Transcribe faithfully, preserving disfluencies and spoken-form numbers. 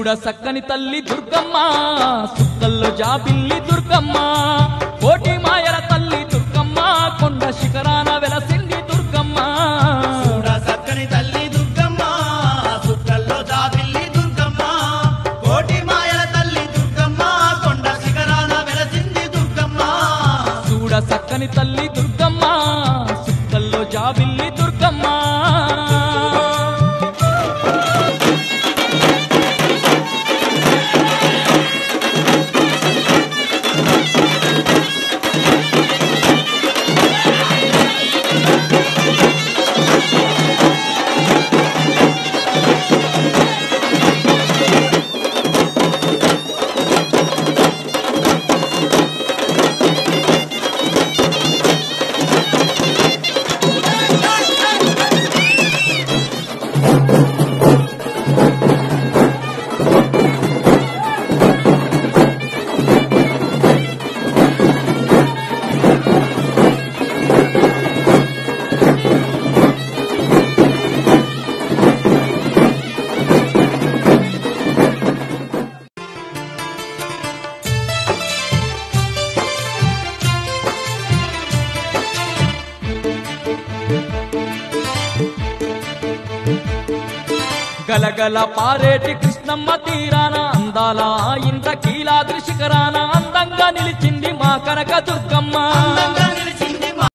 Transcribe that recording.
చూడ సక్కని తల్లి దుర్గమ్మ సుక్కల్లో జాబిల్లి దుర్గమ్మ కోటి మాయల తల్లి దుర్గమ్మ కొండ శిఖరాన వెలసింది దుర్గమ్మ చూడ సక్కని తల్లి దుర్గమ్మ సుక్కల్లో జాబిల్లి దుర్గమ్మ కోటి మాయల తల్లి దుర్గమ్మ కొండ శిఖరాన వెలసింది దుర్గమ్మ చూడ సక్కని తల్లి దుర్గమ్మ సుక్కల్లో జాబిల్లి దుర్గమ్మ గలగల పారేటి కృష్ణమ్మ తీరాన అందాల ఇంద్రకీలాద్రి శిఖరాన అందంగా నిలిచింది మా కనక దుర్గమ్మ.